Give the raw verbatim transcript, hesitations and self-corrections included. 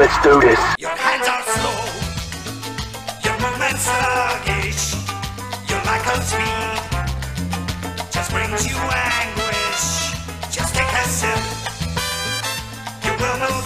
Let's do this. Your hands are slow, your movement sluggish, your lack of speed just brings you anguish. Just take a sip, you will move